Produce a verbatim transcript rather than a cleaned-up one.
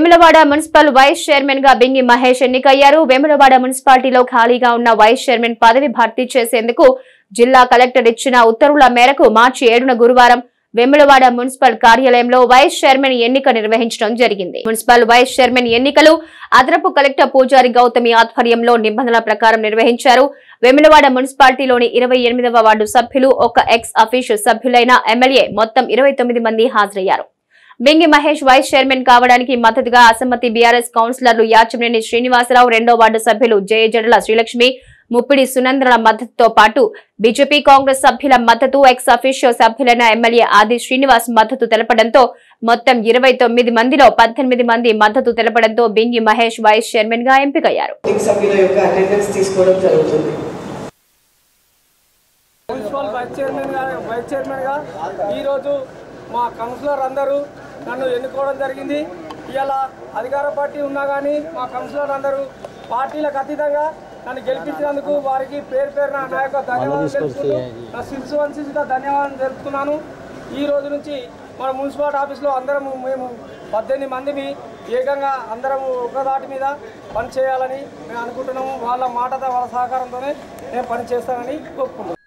Vemulawada municipal vice chairman గా బింగి మహేష్ ఎన్నికయ్యారు. వేములవాడ మున్సిపాలిటీలో ఖాళీగా ఉన్న వైస్ చైర్మన్ పదవి భర్తీ చేసేందుకు జిల్లా కలెక్టర్ ఇచ్చిన ఉత్తర్వుల మేరకు మార్చి ఏడున గురువారం వేములవాడ మున్సిపల్ కార్యాలయంలో వైస్ చైర్మన్ ఎన్నిక నిర్వహించడం జరిగింది. మున్సిపల్ వైస్ చైర్మన్ ఎన్నికలు అదనపు కలెక్టర్ పూజారి గౌతమి ఆధ్వర్యంలో నిబంధనల ప్రకారం నిర్వహించారు. వేములవాడ మున్సిపాలిటీలోని ఇరవై ఎనిమిదవ వార్డు సభ్యులు, ఒక ఎక్స్ అఫీషియల్ సభ్యులైన ఎమ్మెల్యే మొత్తం ఇరవై తొమ్మిది మంది హాజరయ్యారు. బింగి మహేష్ వైస్ చైర్మన్ కావడానికి మద్దతుగా అసమ్మతి బీఆర్ఎస్ కౌన్సిలర్లు యాచమనేని శ్రీనివాసరావు, రెండో వార్డు సభ్యులు జయజడల శ్రీలక్ష్మి, ముప్పిడి సునంద్రల మద్దతుతో పాటు బీజేపీ కాంగ్రెస్ సభ్యుల మద్దతు, ఎక్స్ అఫీషియల్ సభ్యులైన ఎమ్మెల్యే ఆది శ్రీనివాస్ మద్దతు తెలపడంతో మొత్తం ఇరవై తొమ్మిది మందిలో పద్దెనిమిది మంది మద్దతు తెలపడంతో బింగి మహేష్ వైస్ చైర్మన్ గా ఎంపికయ్యారు. మా కౌన్సిలర్ అందరూ నన్ను ఎన్నుకోవడం జరిగింది. ఇలా అధికార పార్టీ ఉన్నా కానీ మా కౌన్సిలర్ అందరూ పార్టీలకు అతీతంగా నన్ను గెలిపించినందుకు వారికి పేరు పేరున నా యొక్క ధన్యవాదాలు తెలుపుతూ నా శిరసు వంచిగా ధన్యవాదాలు తెలుపుతున్నాను. ఈ రోజు నుంచి మన మున్సిపాలిటీ ఆఫీస్లో అందరం మేము పద్దెనిమిది మందిని ఏకంగా అందరం ఒక దాటి మీద పని చేయాలని మేము అనుకుంటున్నాము. వాళ్ళ మాటతో వాళ్ళ సహకారంతోనే నేను పని చేస్తానని కోరుకుంటున్నాను.